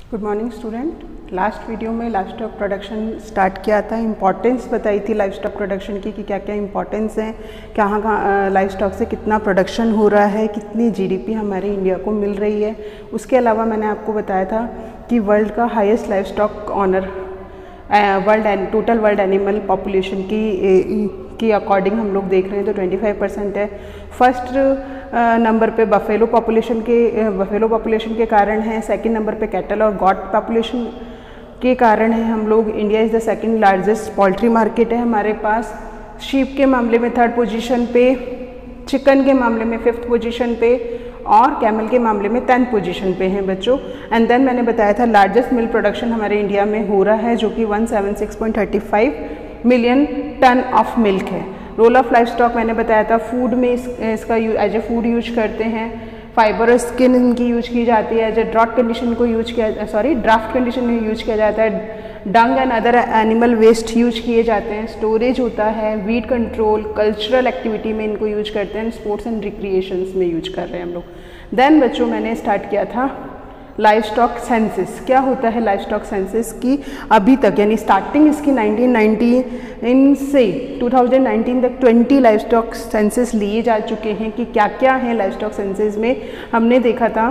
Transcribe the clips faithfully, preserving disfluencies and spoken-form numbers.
Good morning student. Last video में life stock production start किया था, इम्पॉर्टेंस बताई थी लाइफ स्टॉक प्रोडक्शन की कि क्या क्या इम्पॉर्टेंस है, कहाँ कहाँ लाइफ स्टॉक से कितना प्रोडक्शन हो रहा है, कितनी जीडीपी हमारे इंडिया को मिल रही है। उसके अलावा मैंने आपको बताया था कि वर्ल्ड का highest life stock owner world and total world animal population की की अकॉर्डिंग हम लोग देख रहे हैं तो पच्चीस परसेंट है। फर्स्ट नंबर पे बफेलो पॉपुलेशन के बफेलो पॉपुलेशन के कारण है, सेकंड नंबर पे कैटल और गॉट पॉपुलेशन के कारण है हम लोग। India is the second largest poultry market है हमारे पास। शीप के मामले में थर्ड पोजीशन पे, चिकन के मामले में फिफ्थ पोजीशन पे और कैमल के मामले में टेंथ पोजीशन पे हैं बच्चों। एंड देन मैंने बताया था लार्जेस्ट मिल्क प्रोडक्शन हमारे इंडिया में हो रहा है जो कि एक सौ छिहत्तर पॉइंट तीन पाँच मिलियन टन ऑफ मिल्क है। रोल ऑफ लाइफ स्टॉक मैंने बताया था, फूड में इस, इसका एज ए फूड यूज करते हैं। फाइबर और स्किन इनकी यूज की जाती है, एज ए ड्रॉट कंडीशन को यूज किया सॉरी ड्राफ्ट कंडीशन में यूज किया जाता है। Dung and other animal waste use किए जाते हैं। स्टोरेज होता है, वीट कंट्रोल, कल्चरल एक्टिविटी में इनको यूज करते हैं, स्पोर्ट्स एंड रिक्रिएशंस में यूज कर रहे हैं हम लोग। देन बच्चों मैंने स्टार्ट किया था लाइफ स्टॉक सेंसस। क्या होता है लाइफ स्टॉक सेंसस की? अभी तक यानी स्टार्टिंग इसकी नाइनटीन नाइंटी से टू थाउजेंड नाइनटीन तक बीस लाइफ स्टॉक सेंसस लिए जा चुके हैं कि क्या क्या है लाइफ स्टॉक सेंसस में हमने देखा था।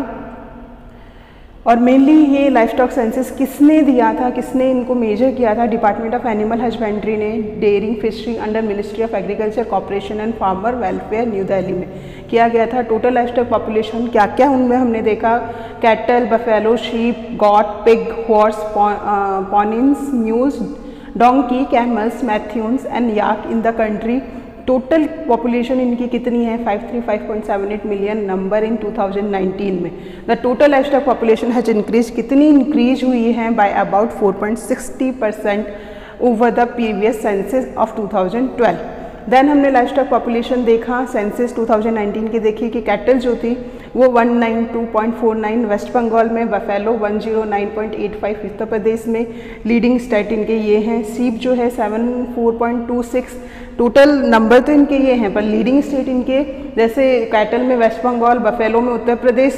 और मेनली ये लाइफ स्टॉक सेंसस किसने दिया था, किसने इनको मेजर किया था? डिपार्टमेंट ऑफ एनिमल हस्बेंड्री ने dairying fishing under ministry of agriculture corporation and farmer welfare new Delhi में किया गया था। टोटल लाइफ स्टॉक पॉपुलेशन क्या क्या उनमें हमने देखा, cattle, buffalo, sheep, goat, pig, horse, ponies, mules, donkey, camels, mithuns and yak in the country. Total population इनकी कितनी है? पाँच सौ पैंतीस पॉइंट सात आठ million number in two thousand nineteen में। The total life stock population has increase, कितनी इंक्रीज हुई है? By about four point six zero percent over the previous census of two thousand twelve. Then हमने life stock population देखा census two thousand nineteen की देखी कि cattle जो थी वो एक सौ बानवे पॉइंट चार नौ वेस्ट बंगाल में, बफेलो एक सौ नौ पॉइंट आठ पाँच उत्तर प्रदेश में, लीडिंग स्टेट इनके ये हैं। सीप जो है चौहत्तर पॉइंट दो छह, टोटल नंबर तो इनके ये हैं पर लीडिंग स्टेट इनके जैसे कैटल में वेस्ट बंगाल, बफेलो में उत्तर प्रदेश,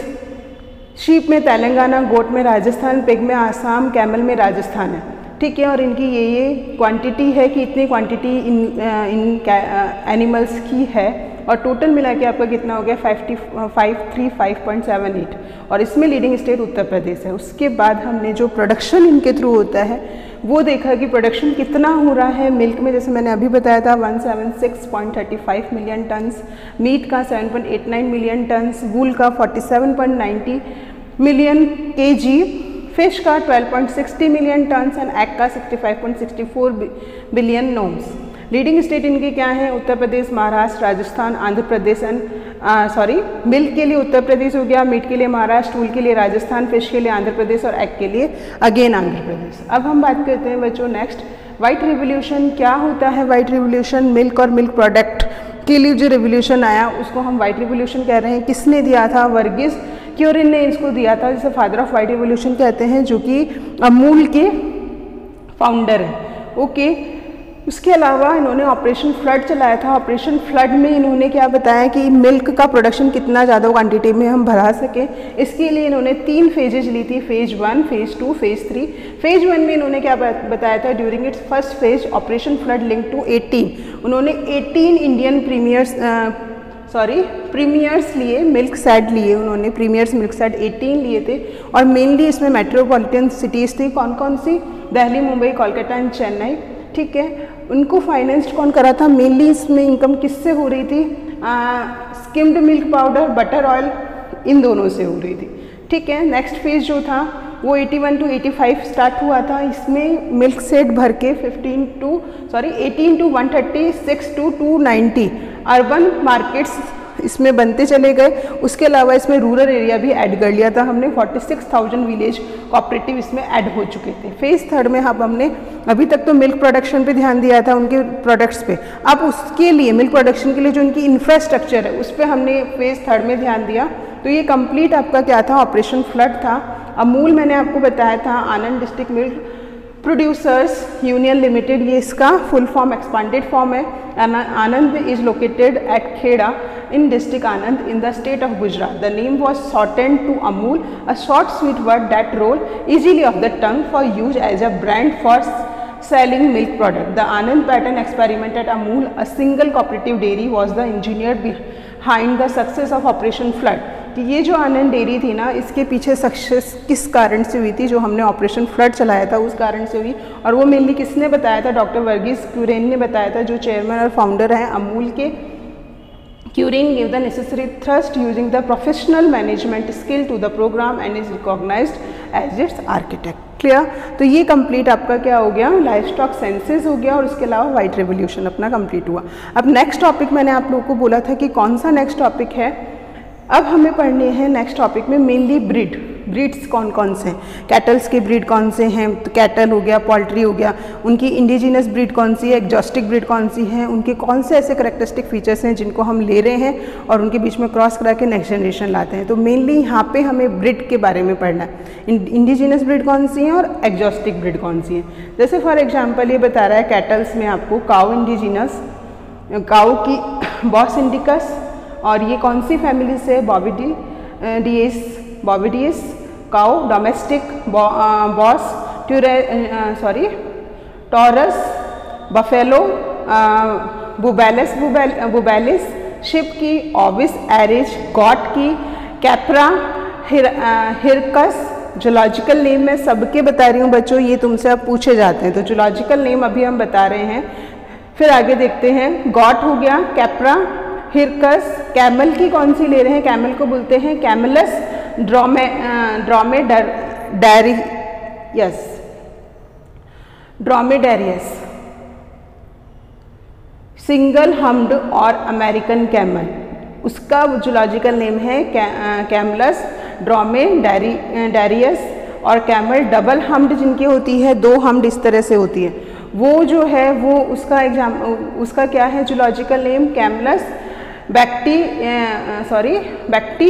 शीप में तेलंगाना, गोट में राजस्थान, पिग में आसाम, कैमल में राजस्थान है। ठीक है, और इनकी ये ये क्वांटिटी है कि इतनी क्वांटिटी इन इन एनिमल्स की है और टोटल मिला के आपका कितना हो गया? Five three five point seven eight और इसमें लीडिंग स्टेट उत्तर प्रदेश है। उसके बाद हमने जो प्रोडक्शन इनके थ्रू होता है वो देखा कि प्रोडक्शन कितना हो रहा है मिल्क में, जैसे मैंने अभी बताया था एक सौ छिहत्तर पॉइंट तीन पाँच मिलियन टन्स, मीट का सात पॉइंट आठ नौ मिलियन टन्स, वूल का सैंतालीस पॉइंट नब्बे मिलियन केजी, फिश का बारह पॉइंट साठ मिलियन टन्स एंड एग का पैंसठ पॉइंट सिक्स फोर बिलियन नोम्स। लीडिंग स्टेट इनके क्या हैं? Uttar Pradesh, Maharashtra, Rajasthan, Andhra Pradesh and sorry milk के लिए उत्तर प्रदेश हो गया, मीट के लिए महाराष्ट्र, वूल के लिए राजस्थान, फिश के लिए आंध्र प्रदेश और एग के लिए अगेन आंध्र प्रदेश। अब हम बात करते हैं बच्चों नेक्स्ट वाइट रिवोल्यूशन। क्या होता है वाइट रिवोल्यूशन? मिल्क और मिल्क प्रोडक्ट के लिए जो रिवोल्यूशन आया उसको हम वाइट रिवोल्यूशन कह रहे हैं। किसने दिया था? वर्गीस क्यूरिन ने इसको दिया था, जिसे फादर ऑफ वाइट रिवोल्यूशन कहते हैं, जो कि अमूल के फाउंडर हैं। ओके, उसके अलावा इन्होंने ऑपरेशन फ्लड चलाया था। ऑपरेशन फ्लड में इन्होंने क्या बताया कि मिल्क का प्रोडक्शन कितना ज़्यादा क्वांटिटी में हम बढ़ा सकें, इसके लिए इन्होंने तीन फेजेज ली थी, phase one, phase two, phase three. Phase one में इन्होंने क्या बताया था? During its first phase operation flood link to eighteen, उन्होंने eighteen Indian premiers sorry premiers लिए, मिल्क सेड लिए उन्होंने, प्रीमियर्स मिल्क सेड अठारह लिए थे और मेनली इसमें मेट्रोपॉलिटन सिटीज़ थी। कौन कौन सी? दिल्ली, मुंबई, कोलकाता एंड चेन्नई। ठीक है, उनको फाइनेंस्ड कौन करा था? मेनली इसमें इनकम किससे हो रही थी? Skimmed milk powder, butter oil, इन दोनों से हो रही थी। ठीक है, नेक्स्ट फेज जो था वो इक्यासी टू पचासी स्टार्ट हुआ था। इसमें मिल्क सेट भर के fifteen to sorry eighteen to one thirty, six to two ninety urban markets इसमें बनते चले गए। उसके अलावा इसमें रूरल एरिया भी ऐड कर लिया था हमने, छियालीस हज़ार विलेज कोऑपरेटिव इसमें ऐड हो चुके थे। फेज थर्ड में अब हमने अभी तक तो मिल्क प्रोडक्शन पे ध्यान दिया था, उनके प्रोडक्ट्स पे। अब उसके लिए मिल्क प्रोडक्शन के लिए जो उनकी इंफ्रास्ट्रक्चर है उस पर हमने फेज थर्ड में ध्यान दिया। तो ये कंप्लीट आपका क्या था? ऑपरेशन फ्लड था। अमूल मैंने आपको बताया था Anand district milk producers union limited, ये इसका फुल फॉर्म एक्सपांडेड फॉर्म है। Anand is located at Kheda in district Anand in the state of Gujarat. The name was shortened to Amul, a short sweet word that roll easily off the tongue for use as a brand for selling milk product. The Anand patent experiment at Amul, a single cooperative dairy, was the engineer behind the success of Operation Flood. कि ये जो आनंद dairy थी ना, इसके पीछे success किस कारण से हुई थी? जो हमने ऑपरेशन फ्लड चलाया था उस कारण से हुई। और वो मेनली किसने बताया था? डॉक्टर वर्गीस क्यूरेन ने बताया था, जो चेयरमैन और फाउंडर हैं अमूल के। Curien gave the necessary thrust using the professional management skill to the program and is recognized as its architect. Clear? तो ये कंप्लीट आपका क्या हो गया? लाइफ स्टॉक सेंसेस हो गया और उसके अलावा वाइट रेवोल्यूशन अपना कंप्लीट हुआ। अब नेक्स्ट टॉपिक मैंने आप लोगों को बोला था कि कौन सा नेक्स्ट टॉपिक है। अब हमें पढ़ने हैं नेक्स्ट टॉपिक में मेनली ब्रीड। ब्रीड्स कौन कौन से हैं? कैटल्स के ब्रीड कौन से हैं? तो कैटल हो गया, पोल्ट्री हो गया, उनकी इंडिजिनस ब्रीड कौन सी है, एग्जॉस्टिक ब्रीड कौन सी है, उनके कौन से ऐसे करेक्टरिस्टिक फीचर्स हैं जिनको हम ले रहे हैं और उनके बीच में क्रॉस करा के नेक्स्ट जनरेशन लाते हैं। तो मेनली यहाँ पे हमें ब्रीड के बारे में पढ़ना है। इंडिजिनस ब्रीड कौन सी है और एग्जॉस्टिक ब्रीड कौन सी है। जैसे फॉर एग्जाम्पल ये बता रहा है कैटल्स में आपको काउ इंडिजिनस, काउ की बॉस इंडिकस, और ये कौन सी फैमिली से? Bovidae, bovidae. Cow domestic bos taurus sorry taurus, buffalo bubalis bubalis, sheep की ऑविस एरिज, गॉट की कैप्रा, हिर, हिरकस। जोलॉजिकल नेम मैं सबके बता रही हूँ बच्चों, ये तुमसे अब पूछे जाते हैं, तो जोलॉजिकल नेम अभी हम बता रहे हैं। फिर आगे देखते हैं, गॉट हो गया, कैप्रा, हिरकस। कैमल की कौन सी ले रहे हैं? कैमल को बोलते हैं कैमलस ड्रोमे ड्रोमेडेरियस, ड्रोमेडेरियस। सिंगल हम्ड और अमेरिकन कैमल, उसका जूलॉजिकल नेम है कैमलस ड्रोमेडेरियस। और कैमल डबल हम्ड जिनकी होती है, दो हम्ड इस तरह से होती है, वो जो है वो उसका एग्जाम उसका क्या है जूलॉजिकल नेम? कैमलस बैक्टी सॉरी बैक्टी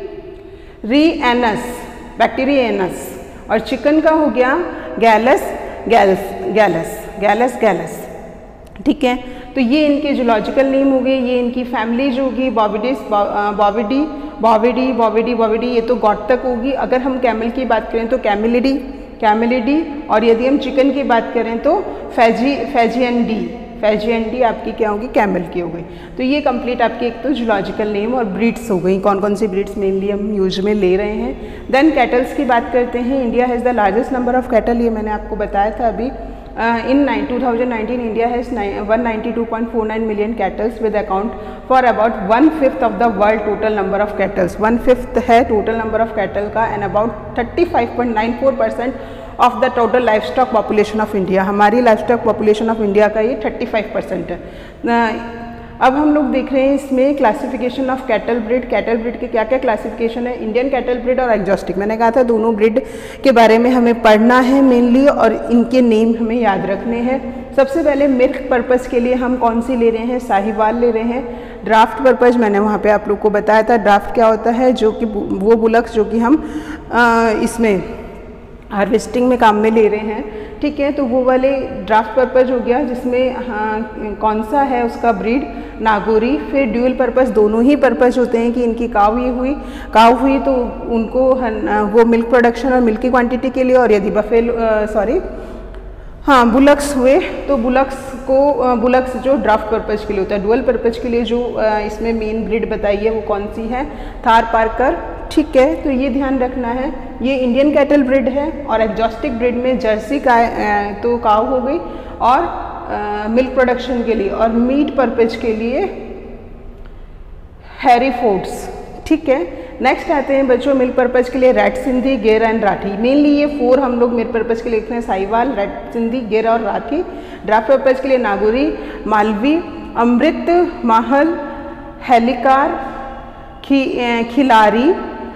रीएनस, बैक्टीरियनस। और चिकन का हो गया गैलस गैलस गैलस गैलस गैलस। ठीक है, तो ये इनके जूलॉजिकल नेम हो गए। ये इनकी फैमिली जो होगी बॉविडिस, बॉविडी बॉविडी बॉविडी बॉविडी, ये तो गॉट तक होगी। अगर हम कैमल की बात करें तो कैमिलिडी कैमिलिडी, और यदि हम चिकन की बात करें तो फैजी फैजियनडी फैजियनडी आपकी क्या होगी? कैमल की हो गई। तो ये कंप्लीट आपकी एक तो जूलॉजिकल नेम और ब्रीड्स हो गई। कौन कौन सी ब्रीड्स मेनली हम यूज में ले रहे हैं। देन कैटल्स की बात करते हैं। India has the largest number of cattle, ये मैंने आपको बताया था अभी। In two thousand nineteen India has one ninety two point four nine million cattles with account for about one fifth of the world total number of cattles. One fifth है total number of cattle का, and about thirty five point nine four percent of the total life stock population of India. हमारी life stock population of India का ये thirty five percent है। अब हम लोग देख रहे हैं इसमें classification of cattle breed. Cattle breed के क्या क्या क्लासिफिकेशन है? इंडियन कैटल ब्रीड और एग्जॉस्टिक। मैंने कहा था दोनों ब्रीड के बारे में हमें पढ़ना है मेनली, और इनके नेम हमें याद रखने हैं। सबसे पहले मिल्क पर्पज़ के लिए हम कौन सी ले रहे हैं? साहिवाल ले रहे हैं। ड्राफ्ट पर्पज़ मैंने वहाँ पे आप लोग को बताया था। ड्राफ्ट क्या होता है? जो कि वो बुलक्स जो कि हम आ, इसमें हार्वेस्टिंग में काम में ले रहे हैं। ठीक है, तो वो वाले ड्राफ्ट पर्पज़ हो गया, जिसमें हाँ कौन सा है उसका ब्रीड? नागौरी। फिर ड्यूअल पर्पज़, दोनों ही पर्पज़ होते हैं कि इनकी काव ही हुई काव हुई तो उनको वो मिल्क प्रोडक्शन और मिल्क की क्वांटिटी के लिए, और यदि बफेलो सॉरी हाँ बुलक्स हुए तो बुलक्स को बुलक्स जो ड्राफ्ट पर्पज़ के लिए होता है। डुअल पर्पज़ के लिए जो इसमें मेन ब्रीड बताई है वो कौन सी है? थार पार्कर। ठीक है, तो ये ध्यान रखना है, ये इंडियन कैटल ब्रीड है। और एग्जॉस्टिक ब्रीड में जर्सी का तो काव हो गई, और मिल्क प्रोडक्शन के लिए और मीट पर्पज़ के लिए हैरीफोर्ड्स। ठीक है, नेक्स्ट आते हैं बच्चों मिल्क पर्पज़ के लिए red Sindhi, Gir and Rathi. Mainly ये फोर हम लोग मिल्क पर्पज़ के लिए लिखते हैं, साहिवाल, रेड सिंधी, गिर और राठी। ड्राफ्ट पर्पज़ के लिए नागौरी, मालवी, अमृत महल, हेलिकार, खि खिलारी,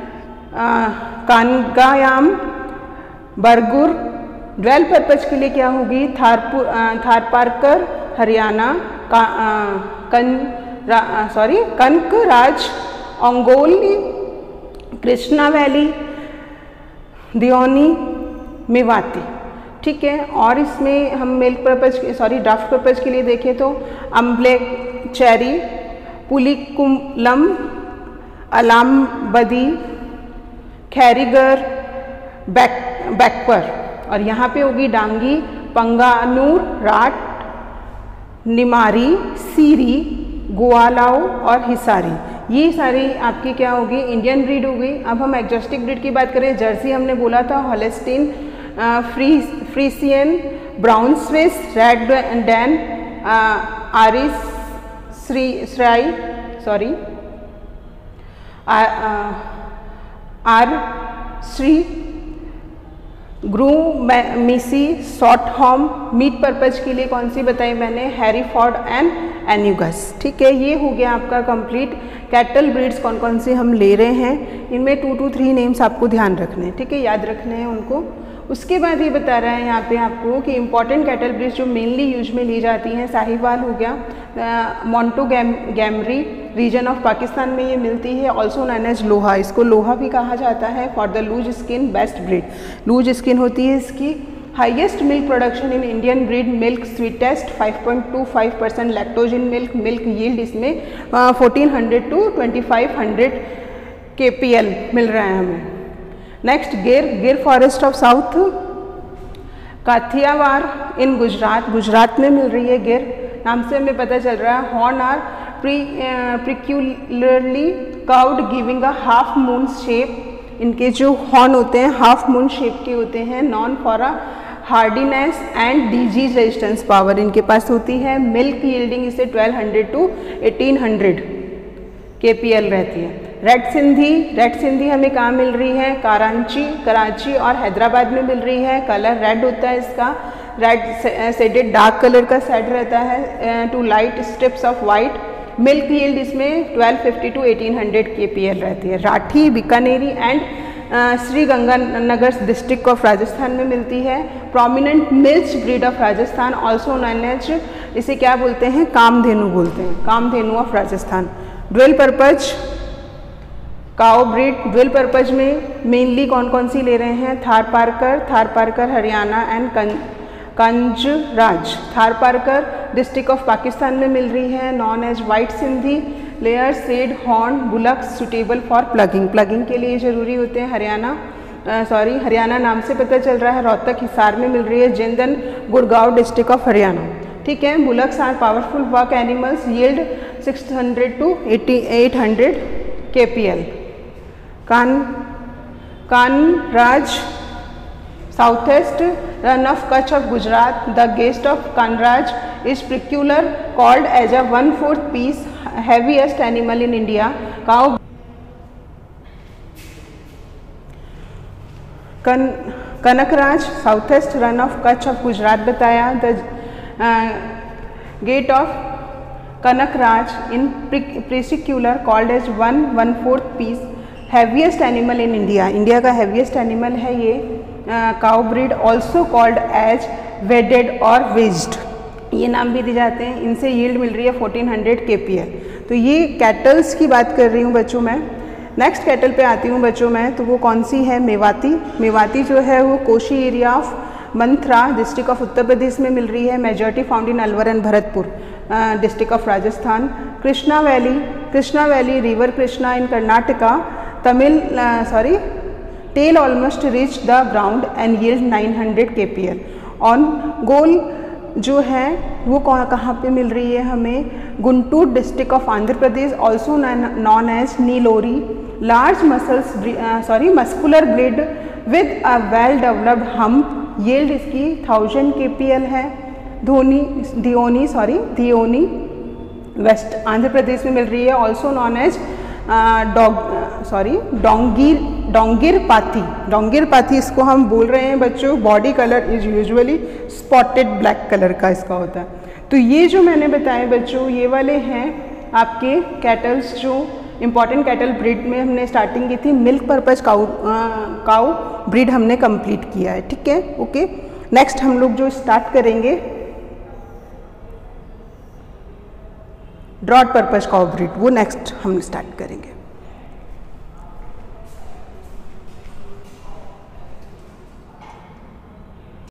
कानगायाम, बरगुर। ड्वेल पर्पज़ के लिए क्या होगी? थारपुर थारपारकर, हरियाणा, का, कन sorry Kankrej, Ongole, Krishna valley, Deoni, Mewati. ठीक है। और इसमें हम milk purpose sorry draft purpose के लिए देखें तो अम्ब्लेक चेरी, पुलिकुलम, अलामबदी, खैरीगर, बैक बैकपर, और यहाँ पे होगी डांगी, पंगानूर, राट, निमारी, सीरी, गोवालाओ और हिसारी। ये सारी आपकी क्या होगी, इंडियन ब्रीड हो गई। अब हम एक्जोटिक ब्रीड की बात करें, जर्सी हमने बोला था, हॉलेस्टीन, फ्री friesian, brown swiss, red dane, ayrshire श्राई sorry ayrshire, guernsey, short horn. Meet purpose के लिए कौन सी बताई मैंने, हैरीफोर्ड एंड एन्यूगस। ठीक है, ये हो गया आपका कंप्लीट कैटल ब्रीड्स कौन कौन से हम ले रहे हैं। इनमें टू टू थ्री नेम्स आपको ध्यान रखने हैं, ठीक है, याद रखने हैं उनको। उसके बाद ये बता रहा है यहाँ पे आपको कि इंपॉर्टेंट कैटल ब्रीड्स जो मेनली यूज में ली जाती हैं, साहिवाल हो गया, Montgomery region of Pakistan में ये मिलती है, ऑल्सो नोन एज लोहा, इसको लोहा भी कहा जाता है, for the loose skin best breed, loose skin होती है इसकी। Highest milk production in Indian breed, milk sweetest five point two five percent lactose in milk, milk yield इसमें fourteen hundred to twenty five hundred K P L मिल रहा है हमें। Next Gir, Gir forest of south, Kathiawar in Gujarat, Gujarat में मिल रही है गिर, नाम से हमें पता चल रहा है। Horn are peculiarly curved giving a half moon shape, इनके जो हॉर्न होते हैं हाफ मून शेप के होते हैं। Known for a hardiness and disease resistance power इनके पास होती है। मिल्क यील्डिंग इसे twelve hundred to eighteen hundred K P L रहती है। रेड सिंधी, रेड सिंधी हमें कहाँ मिल रही है, कराची, कराची और हैदराबाद में मिल रही है। कलर रेड होता है इसका, रेड सेडेड डार्क कलर का सेड रहता है to light strips of white. Milk yield इसमें twelve fifty to eighteen hundred K P L रहती है। Rathi, Bikaneri and Shri Ganganagar district of Rajasthan में मिलती है। Prominent milch breed of Rajasthan, also known as, इसे क्या बोलते हैं, कामधेनु बोलते हैं, Kamdhenu of Rajasthan. Dual purpose cow breed, dual purpose में मेनली कौन कौन सी ले रहे हैं, Tharparkar, Tharparkar Hariana and Kankrej. Tharparkar district of Pakistan में मिल रही है, known as white Sindhi, lyre shaped horn bullock, suitable for ploughing, ploughing के लिए जरूरी होते हैं। हरियाणा सॉरी uh, हरियाणा नाम से पता चल रहा है, रोहतक हिसार में मिल रही है। जिंदन गुड़गांव डिस्ट्रिक्ट ऑफ हरियाणा, ठीक है। Bullocks are powerful work animals, yield six hundred to eight hundred K P L. कान Kankrej, southeast Rann of Kutch of Gujarat, the gait of Kankrej is peculiar called as a one fourth pace heaviest animal in India. Cow कन Kankrej, southeast Rann of Kutch of Gujarat बताया। The gait of Kankrej in peculiar called as one one fourth pace heaviest animal in India, India का heaviest animal है ये। Cow breed also called as वेडेड और वेज्ड, ये नाम भी दिए जाते हैं। इनसे यील्ड मिल रही है fourteen hundred K P L. तो ये कैटल्स की बात कर रही हूँ बच्चों मैं। नेक्स्ट कैटल पे आती हूँ बच्चों मैं, तो वो कौन सी है, मेवाती। मेवाती जो है वो Kosi area of Mathura district of Uttar Pradesh में मिल रही है। Majority found in Alwar and Bharatpur district of Rajasthan. Krishna valley, Krishna valley river Krishna in Karnataka, Tamil sorry tail almost reach the ground and yield nine hundred K P L. Ongole जो है वो कहाँ पे मिल रही है हमें, Guntur district of Andhra Pradesh, also known as Nellore. Large muscles sorry muscular breed with a well developed hump, yield इसकी थाउजेंड के पी एल है। धोनी दियोनी सॉरी दियोनी वेस्ट आंध्र प्रदेश में मिल रही है, ऑल्सो नॉन एज डॉग सॉरी डोंगीर डोंगिर पाथी, डोंगिर पाथी इसको हम बोल रहे हैं बच्चों। Body colour is usually spotted black colour का इसका होता है। तो ये जो मैंने बताए बच्चों, ये वाले हैं आपके कैटल्स जो इंपॉर्टेंट कैटल ब्रीड में हमने स्टार्टिंग की थी। Milk purpose cow cow breed हमने कंप्लीट किया है, ठीक है, ओके। नेक्स्ट हम लोग जो स्टार्ट करेंगे ड्रॉट पर्पज काउ ब्रीड, वो नेक्स्ट हम स्टार्ट करेंगे।